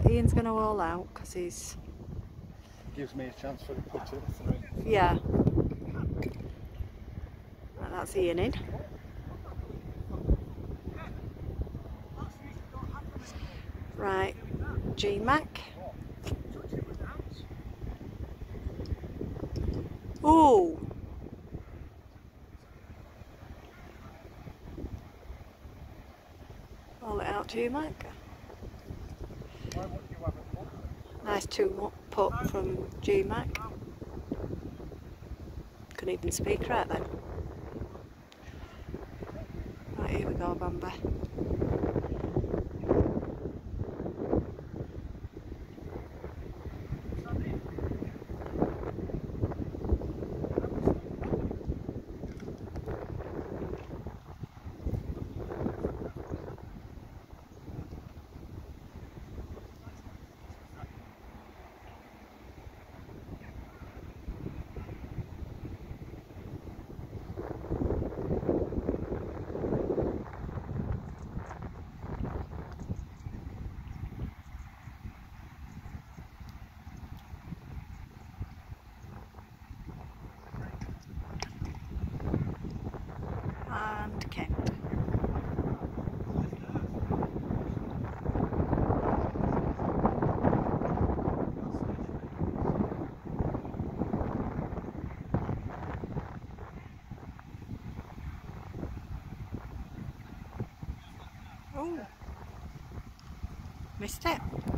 Ian's going to all out because he's... Gives me a chance for the Pt4. Yeah. Right, that's Ian in. Right, GMac. Oh! Roll it out, GMac. Nice 2-putt from GMac. Couldn't even speak right then. Right, here we go, Bambi. And Kent. Oh, missed it.